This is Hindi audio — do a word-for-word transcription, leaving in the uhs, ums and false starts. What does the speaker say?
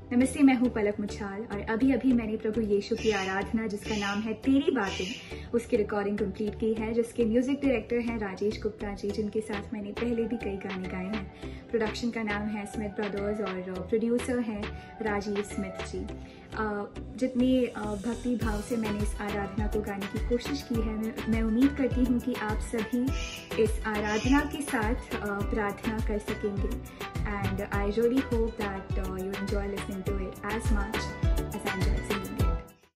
नमस्ते, मैं हूँ पलक मुछाल और अभी अभी मैंने प्रभु यीशु की आराधना जिसका नाम है तेरी बातें, उसकी रिकॉर्डिंग कंप्लीट की है, जिसके म्यूजिक डायरेक्टर हैं राजेश गुप्ता जी, जिनके साथ मैंने पहले भी कई गाने गाए हैं। प्रोडक्शन का नाम है स्मिथ ब्रदर्स और प्रोड्यूसर हैं राजीव स्मिथ जी। जितनी भक्ति भाव से मैंने इस आराधना को गाने की कोशिश की है, मैं उम्मीद करती हूँ कि आप सभी इस आराधना के साथ प्रार्थना कर सकेंगे। And I really hope that you enjoy listening to it as much as I enjoy singing it.